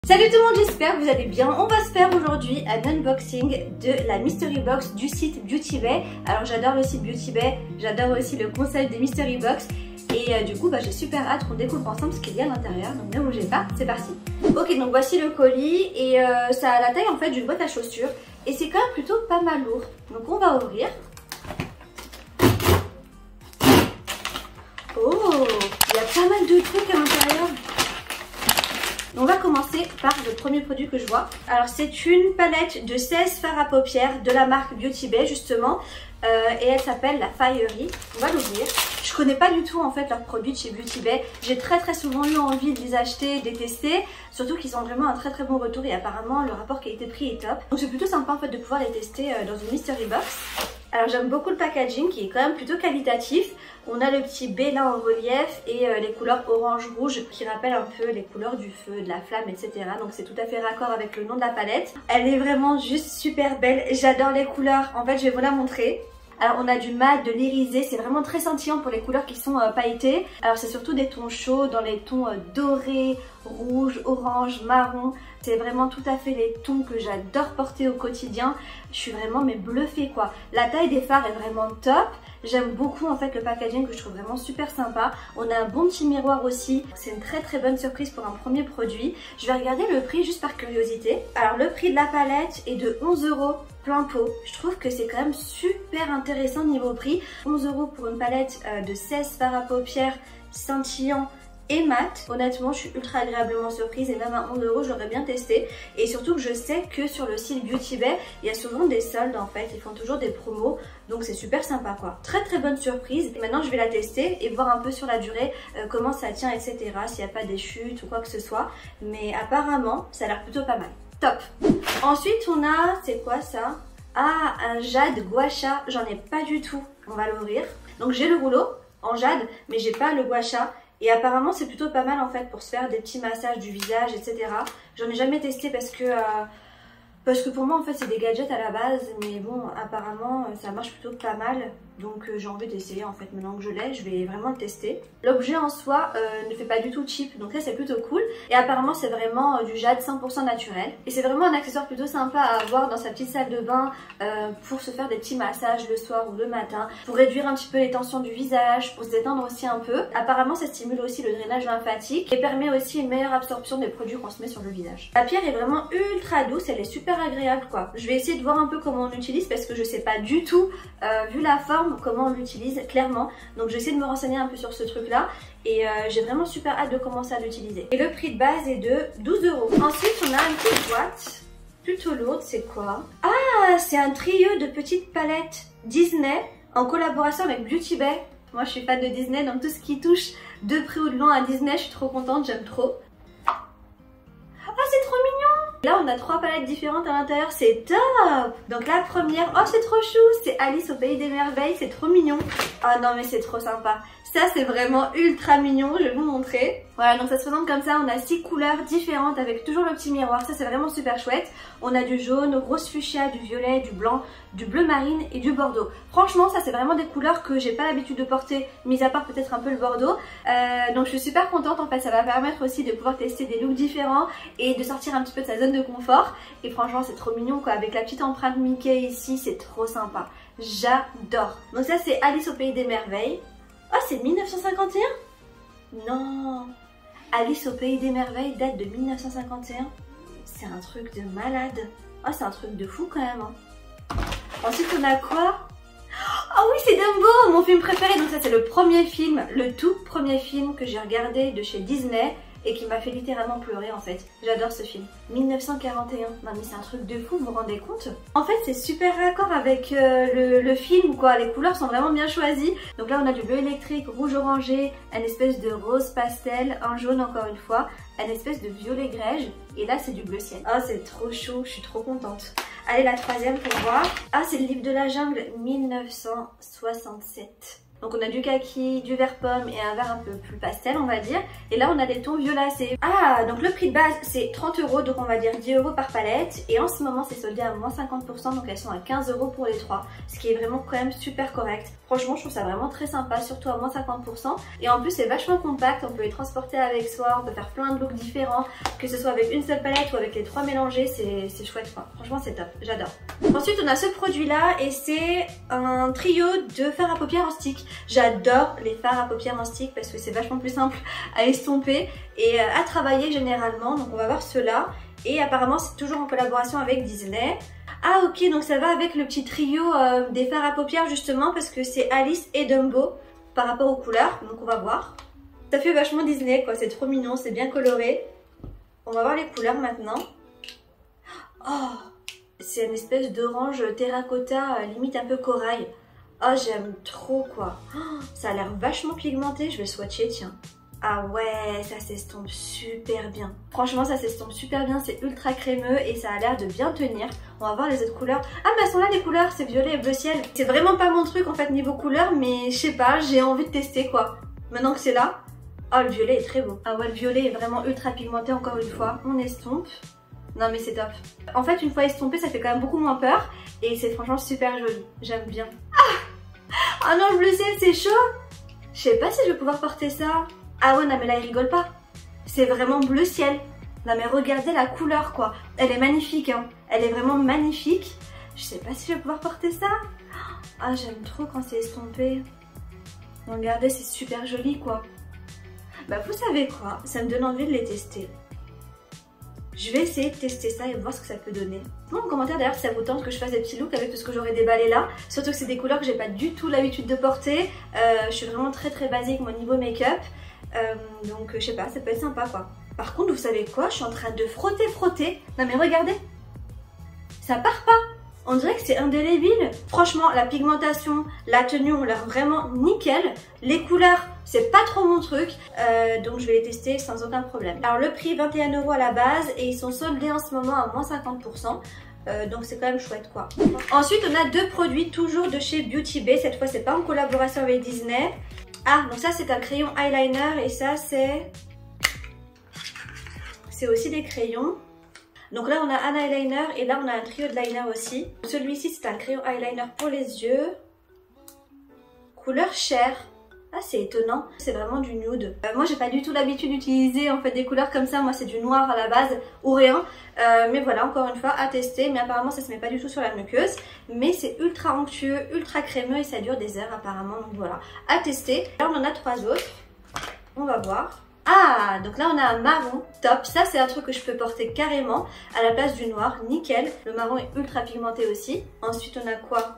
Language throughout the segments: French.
Salut tout le monde, j'espère que vous allez bien. On va se faire aujourd'hui un unboxing de la mystery box du site Beauty Bay. Alors j'adore le site Beauty Bay, j'adore aussi le concept des mystery box. Et du coup j'ai super hâte qu'on découvre ensemble ce qu'il y a à l'intérieur. Donc ne bougez pas, c'est parti. Ok, donc voici le colis et ça a la taille en fait d'une boîte à chaussures. Et c'est quand même plutôt pas mal lourd. Donc on va ouvrir. Oh, il y a pas mal de trucs à l'intérieur. On va commencer par le premier produit que je vois. Alors c'est une palette de 16 fards à paupières de la marque Beauty Bay justement. Et elle s'appelle la Fiery. On va l'ouvrir. Je connais pas du tout en fait leurs produits de chez Beauty Bay. J'ai très souvent eu envie de les acheter, de les tester. Surtout qu'ils ont vraiment un très bon retour et apparemment le rapport qualité-prix est top. Donc c'est plutôt sympa en fait de pouvoir les tester dans une mystery box. Alors j'aime beaucoup le packaging qui est quand même plutôt qualitatif. On a le petit B là en relief et les couleurs orange-rouge qui rappellent un peu les couleurs du feu, de la flamme, etc. Donc c'est tout à fait raccord avec le nom de la palette. Elle est vraiment juste super belle. J'adore les couleurs. En fait je vais vous la montrer. Alors on a du mat, de l'irisé, c'est vraiment très scintillant pour les couleurs qui sont pailletées. Alors c'est surtout des tons chauds dans les tons dorés, rouge, orange, marron. C'est vraiment tout à fait les tons que j'adore porter au quotidien. Je suis vraiment bluffée quoi. La taille des fards est vraiment top. J'aime beaucoup en fait le packaging que je trouve vraiment super sympa. On a un bon petit miroir aussi. C'est une très bonne surprise pour un premier produit. Je vais regarder le prix juste par curiosité. Alors le prix de la palette est de 11 € plein pot. Je trouve que c'est quand même super intéressant niveau prix. 11 € pour une palette de 16 fards à paupières scintillants et mat. Honnêtement je suis ultra agréablement surprise et même à 11 € je l'aurais bien testé. Et surtout que je sais que sur le site Beauty Bay il y a souvent des soldes en fait, ils font toujours des promos, donc c'est super sympa quoi. Très bonne surprise. Et maintenant je vais la tester et voir un peu sur la durée comment ça tient, etc. S'il n'y a pas des chutes ou quoi que ce soit. Mais apparemment ça a l'air plutôt pas mal. Top. Ensuite on a, c'est quoi ça? Ah, un jade gua sha, j'en ai pas du tout. On va l'ouvrir. Donc j'ai le rouleau en jade mais j'ai pas le gua sha. Et apparemment c'est plutôt pas mal en fait pour se faire des petits massages du visage, etc. J'en ai jamais testé parce que pour moi en fait c'est des gadgets à la base. Mais bon apparemment ça marche plutôt pas mal. Donc j'ai envie d'essayer en fait maintenant que je l'ai, je vais vraiment le tester. L'objet en soi ne fait pas du tout cheap, donc ça c'est plutôt cool. Et apparemment c'est vraiment du jade 100% naturel. Et c'est vraiment un accessoire plutôt sympa à avoir dans sa petite salle de bain pour se faire des petits massages le soir ou le matin, pour réduire un petit peu les tensions du visage, pour se détendre aussi un peu. Apparemment ça stimule aussi le drainage lymphatique et permet aussi une meilleure absorption des produits qu'on se met sur le visage. La pierre est vraiment ultra douce, elle est super agréable quoi. Je vais essayer de voir un peu comment on l'utilise parce que je sais pas du tout, vu la forme, comment on l'utilise clairement. Donc je vais essayer de me renseigner un peu sur ce truc là. Et j'ai vraiment super hâte de commencer à l'utiliser. Et le prix de base est de 12 €. Ensuite on a une petite boîte plutôt lourde, c'est quoi? Ah, c'est un trio de petites palettes Disney en collaboration avec Beauty Bay. Moi je suis fan de Disney, donc tout ce qui touche de près ou de loin à Disney, je suis trop contente, j'aime trop. Ah c'est trop mignon! Là on a 3 palettes différentes à l'intérieur, c'est top! Donc la première, oh c'est trop chou, c'est Alice au pays des merveilles, c'est trop mignon. Oh non mais c'est trop sympa. Ça c'est vraiment ultra mignon, je vais vous montrer. Voilà, donc ça se présente comme ça, on a 6 couleurs différentes avec toujours le petit miroir, ça c'est vraiment super chouette. On a du jaune, rose fuchsia, du violet, du blanc, du bleu marine et du bordeaux. Franchement ça c'est vraiment des couleurs que j'ai pas l'habitude de porter, mis à part peut-être un peu le bordeaux. Donc je suis super contente en fait, ça va permettre aussi de pouvoir tester des looks différents et de sortir un petit peu de sa zone de confort. Et franchement c'est trop mignon quoi, avec la petite empreinte Mickey ici, c'est trop sympa. J'adore. Donc ça c'est Alice au pays des merveilles. Oh c'est 1951? Non, Alice au pays des merveilles date de 1951. C'est un truc de malade. Oh c'est un truc de fou quand même hein. Ensuite on a quoi? Oh oui c'est Dumbo, mon film préféré. Donc ça c'est le premier film, le tout premier film que j'ai regardé de chez Disney et qui m'a fait littéralement pleurer en fait. J'adore ce film. 1941, non mais c'est un truc de fou, vous vous rendez compte? En fait c'est super raccord avec le film quoi, les couleurs sont vraiment bien choisies. Donc là on a du bleu électrique, rouge orangé, un espèce de rose pastel, un jaune encore une fois, un espèce de violet grège et là c'est du bleu ciel. Oh c'est trop chaud, je suis trop contente. Allez la troisième pour voir. Ah c'est le livre de la jungle 1967. Donc on a du kaki, du vert pomme et un vert un peu plus pastel on va dire. Et là on a des tons violacés. Ah donc le prix de base c'est 30 €, donc on va dire 10 € par palette. Et en ce moment c'est soldé à moins 50%, donc elles sont à 15 € pour les 3. Ce qui est vraiment quand même super correct. Franchement je trouve ça vraiment très sympa, surtout à moins 50%. Et en plus c'est vachement compact, on peut les transporter avec soi, on peut faire plein de looks différents. Que ce soit avec une seule palette ou avec les 3 mélangés, c'est chouette quoi. Franchement c'est top, j'adore. Ensuite on a ce produit là et c'est un trio de fards à paupières en stick. J'adore les fards à paupières en stick parce que c'est vachement plus simple à estomper et à travailler généralement. Donc on va voir ceux-là. Et apparemment c'est toujours en collaboration avec Disney. Ah ok, donc ça va avec le petit trio des fards à paupières justement parce que c'est Alice et Dumbo par rapport aux couleurs. Donc on va voir. Ça fait vachement Disney quoi, c'est trop mignon, c'est bien coloré. On va voir les couleurs maintenant. Oh, c'est une espèce d'orange terracotta limite un peu corail. Oh j'aime trop quoi. Oh, ça a l'air vachement pigmenté, je vais swatcher tiens. Ah ouais, ça s'estompe super bien. Franchement ça s'estompe super bien, c'est ultra crémeux et ça a l'air de bien tenir. On va voir les autres couleurs. Ah mais elles sont là les couleurs, c'est violet et bleu ciel. C'est vraiment pas mon truc en fait niveau couleur, mais je sais pas, j'ai envie de tester quoi. Maintenant que c'est là. Oh le violet est très beau. Ah ouais le violet est vraiment ultra pigmenté encore une fois. On estompe. Non mais c'est top. En fait une fois estompé ça fait quand même beaucoup moins peur. Et c'est franchement super joli. J'aime bien. Ah non le bleu ciel c'est chaud. Je sais pas si je vais pouvoir porter ça. Ah ouais non mais là il rigole pas. C'est vraiment bleu ciel. Non mais regardez la couleur quoi. Elle est magnifique hein. Elle est vraiment magnifique. Je sais pas si je vais pouvoir porter ça. Ah j'aime trop quand c'est estompé. Regardez c'est super joli quoi. Bah vous savez quoi, ça me donne envie de les tester. Je vais essayer de tester ça et voir ce que ça peut donner. Dites-moi en commentaire d'ailleurs si ça vous tente que je fasse des petits looks avec tout ce que j'aurais déballé là. Surtout que c'est des couleurs que j'ai pas du tout l'habitude de porter. Je suis vraiment très basique moi niveau make-up. Donc je sais pas, ça peut être sympa quoi. Par contre vous savez quoi, je suis en train de frotter. Non mais regardez, ça part pas. On dirait que c'est indélébile. Franchement, la pigmentation, la tenue ont l'air vraiment nickel. Les couleurs, c'est pas trop mon truc. Donc je vais les tester sans aucun problème. Alors le prix, 21 € à la base. Et ils sont soldés en ce moment à moins 50%. Donc c'est quand même chouette quoi. Ensuite, on a deux produits toujours de chez Beauty Bay. Cette fois, c'est pas en collaboration avec Disney. Ah, donc ça c'est un crayon eyeliner. Et ça c'est aussi des crayons. Donc là on a un eyeliner et là on a un trio de liner aussi. Celui-ci c'est un crayon eyeliner pour les yeux. Couleur chair. Ah c'est étonnant, c'est vraiment du nude. Moi j'ai pas du tout l'habitude d'utiliser en fait des couleurs comme ça. Moi c'est du noir à la base ou rien. Mais voilà encore une fois à tester. Mais apparemment ça se met pas du tout sur la muqueuse. Mais c'est ultra onctueux, ultra crémeux et ça dure des heures apparemment. Donc voilà, à tester. Là on en a trois autres. On va voir. Ah, donc là on a un marron, top, ça c'est un truc que je peux porter carrément à la place du noir, nickel. Le marron est ultra pigmenté aussi. Ensuite on a quoi?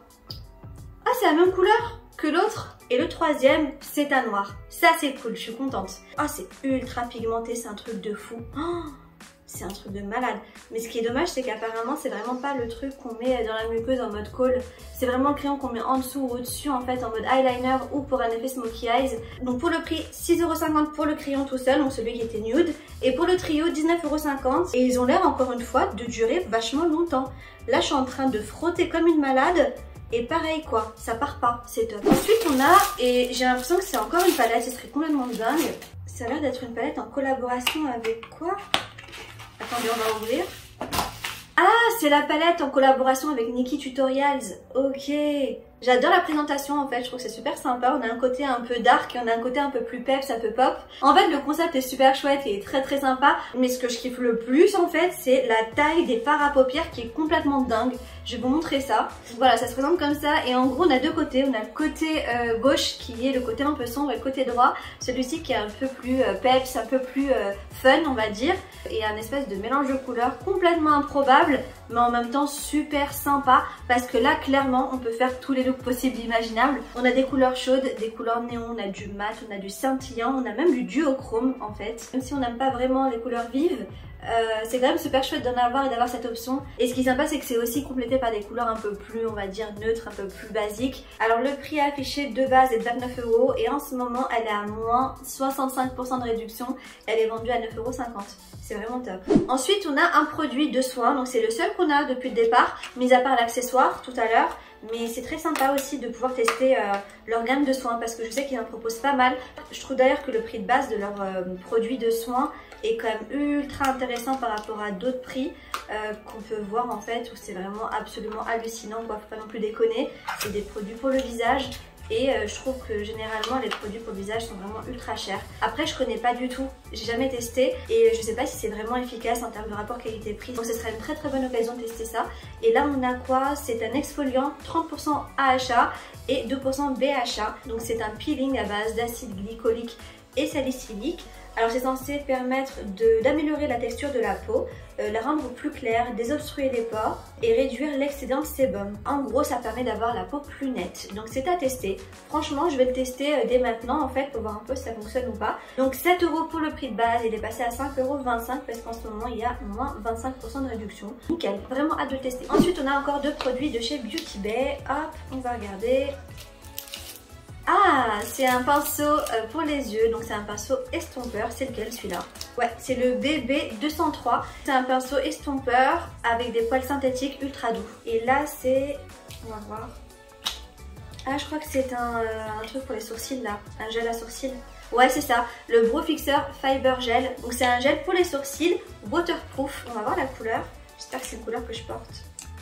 Ah c'est la même couleur que l'autre. Et le troisième c'est un noir, ça c'est cool, je suis contente. Ah c'est ultra pigmenté, c'est un truc de fou. Oh, c'est un truc de malade. Mais ce qui est dommage c'est qu'apparemment c'est vraiment pas le truc qu'on met dans la muqueuse en mode colle. C'est vraiment le crayon qu'on met en dessous ou au-dessus en fait en mode eyeliner ou pour un effet smoky eyes. Donc pour le prix 6,50 € pour le crayon tout seul, donc celui qui était nude. Et pour le trio 19,50 €. Et ils ont l'air encore une fois de durer vachement longtemps. Là je suis en train de frotter comme une malade. Et pareil quoi, ça part pas, c'est top. Ensuite on a, et j'ai l'impression que c'est encore une palette, ce serait complètement dingue. Ça a l'air d'être une palette en collaboration avec quoi? Attendez, on va ouvrir. Ah, c'est la palette en collaboration avec Nikkie Tutorials. Ok. J'adore la présentation en fait, je trouve que c'est super sympa. On a un côté un peu dark et on a un côté un peu plus peps, un peu pop. En fait, le concept est super chouette et très sympa. Mais ce que je kiffe le plus en fait, c'est la taille des fards à paupières qui est complètement dingue. Je vais vous montrer ça. Voilà, ça se présente comme ça. Et en gros, on a deux côtés. On a le côté gauche qui est le côté un peu sombre et le côté droit. Celui-ci qui est un peu plus peps, un peu plus fun, on va dire. Et un espèce de mélange de couleurs complètement improbable, mais en même temps super sympa. Parce que là, clairement, on peut faire tous les looks possibles imaginables. On a des couleurs chaudes, des couleurs néon, on a du mat, on a du scintillant, on a même du duochrome en fait. Même si on n'aime pas vraiment les couleurs vives, c'est quand même super chouette d'en avoir et d'avoir cette option. Et ce qui est sympa c'est que c'est aussi complété par des couleurs un peu plus, on va dire, neutres, un peu plus basiques. Alors le prix affiché de base est de 29 € et en ce moment elle est à moins 65% de réduction. Elle est vendue à 9,50 €. C'est vraiment top. Ensuite on a un produit de soin, donc c'est le seul qu'on a depuis le départ, mis à part l'accessoire tout à l'heure. mais c'est très sympa aussi de pouvoir tester leur gamme de soins parce que je sais qu'ils en proposent pas mal. Je trouve d'ailleurs que le prix de base de leurs produits de soins est quand même ultra intéressant par rapport à d'autres prix qu'on peut voir en fait, où c'est vraiment absolument hallucinant quoi, faut pas non plus déconner. C'est des produits pour le visage et je trouve que généralement les produits pour le visage sont vraiment ultra chers. Après je connais pas du tout, j'ai jamais testé et je sais pas si c'est vraiment efficace en termes de rapport qualité-prix, donc ce serait une très bonne occasion de tester ça. Et là on a quoi? C'est un exfoliant 30% AHA et 2% BHA, donc c'est un peeling à base d'acide glycolique et salicylique. Alors c'est censé permettre d'améliorer la texture de la peau, la rendre plus claire, désobstruer les pores et réduire l'excédent de sébum. En gros ça permet d'avoir la peau plus nette, donc c'est à tester. Franchement je vais le tester dès maintenant en fait pour voir un peu si ça fonctionne ou pas. Donc 7 € pour le prix de base, il est passé à 5,25 € parce qu'en ce moment il y a moins 25% de réduction. Nickel, vraiment hâte de le tester. Ensuite on a encore 2 produits de chez Beauty Bay. Hop, on va regarder. Ah, c'est un pinceau pour les yeux, donc c'est un pinceau estompeur. C'est lequel celui-là? Ouais, c'est le BB203. C'est un pinceau estompeur avec des poils synthétiques ultra doux. Et là c'est... on va voir. Ah, je crois que c'est un truc pour les sourcils là, un gel à sourcils. Ouais, c'est ça, le Brow Fixer Fiber Gel. Donc c'est un gel pour les sourcils, waterproof. On va voir la couleur. J'espère que c'est une couleur que je porte.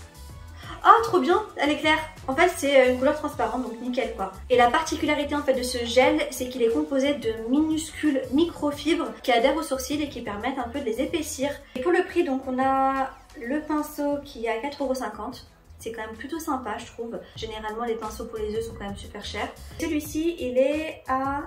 Ah, trop bien, elle est claire. En fait c'est une couleur transparente, donc nickel quoi. Et la particularité en fait de ce gel, c'est qu'il est composé de minuscules microfibres qui adhèrent aux sourcils et qui permettent un peu de les épaissir. Et pour le prix, donc on a le pinceau qui est à 4,50 €. C'est quand même plutôt sympa je trouve. Généralement les pinceaux pour les yeux sont quand même super chers. Celui-ci il est à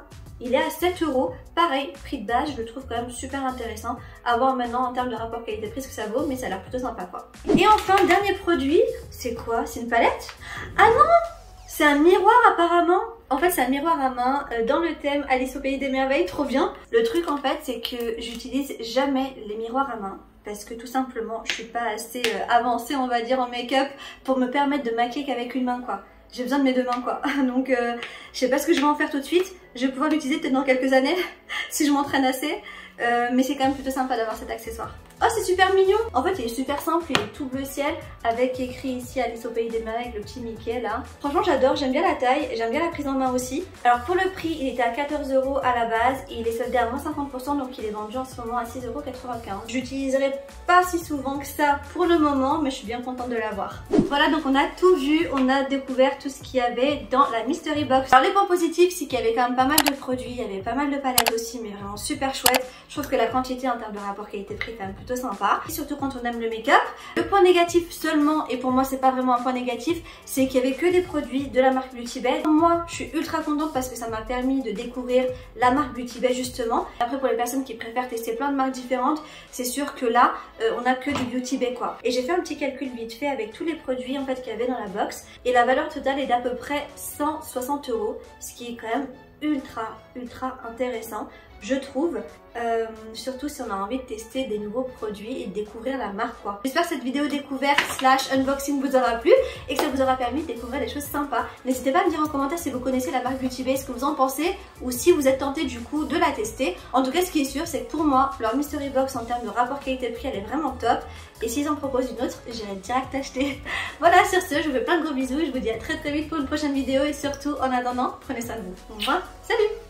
7 €. Pareil, prix de base, je le trouve quand même super intéressant. À voir maintenant en termes de rapport qualité-prix ce que ça vaut, mais ça a l'air plutôt sympa quoi. Et enfin, dernier produit, c'est quoi? C'est une palette? Ah non! C'est un miroir apparemment. En fait c'est un miroir à main dans le thème Alice au pays des merveilles, trop bien. Le truc en fait c'est que j'utilise jamais les miroirs à main. Parce que tout simplement je suis pas assez avancée on va dire en make-up pour me permettre de maquiller qu'avec une main quoi. J'ai besoin de mes 2 mains quoi. Donc je sais pas ce que je vais en faire tout de suite. Je vais pouvoir l'utiliser peut-être dans quelques années si je m'entraîne assez. Mais c'est quand même plutôt sympa d'avoir cet accessoire. Oh c'est super mignon. En fait il est super simple, il est tout bleu ciel avec écrit ici Alice au pays des merveilles avec le petit Mickey là. Franchement j'adore, j'aime bien la taille, j'aime bien la prise en main aussi. Alors pour le prix il était à 14 € à la base et il est soldé à moins 50%, donc il est vendu en ce moment à 6,95 €. J'utiliserai pas si souvent que ça pour le moment, mais je suis bien contente de l'avoir. Voilà, donc on a tout vu, on a découvert tout ce qu'il y avait dans la mystery box. Alors les points positifs c'est qu'il y avait quand même pas mal de produits, il y avait pas mal de palettes aussi, mais vraiment super chouette. Je trouve que la quantité en termes de rapport qualité-prix est quand même plutôt sympa, et surtout quand on aime le make-up. Le point négatif seulement, et pour moi c'est pas vraiment un point négatif, c'est qu'il y avait que des produits de la marque Beauty Bay. Moi je suis ultra contente parce que ça m'a permis de découvrir la marque Beauty Bay justement. Après pour les personnes qui préfèrent tester plein de marques différentes, c'est sûr que là on a que du Beauty Bay quoi. Et j'ai fait un petit calcul vite fait avec tous les produits en fait qu'il y avait dans la box, et la valeur totale est d'à peu près 160 €, ce qui est quand même ultra intéressant je trouve, surtout si on a envie de tester des nouveaux produits et de découvrir la marque quoi. J'espère que cette vidéo découverte / unboxing vous aura plu et que ça vous aura permis de découvrir des choses sympas. N'hésitez pas à me dire en commentaire si vous connaissez la marque Beauty Bay, ce que vous en pensez, ou si vous êtes tenté du coup de la tester. En tout cas ce qui est sûr c'est que pour moi leur mystery box en termes de rapport qualité-prix elle est vraiment top, et s'ils en proposent une autre j'irai direct acheter. Voilà, sur ce je vous fais plein de gros bisous et je vous dis à très vite pour une prochaine vidéo, et surtout en attendant prenez soin de vous. Au revoir, salut.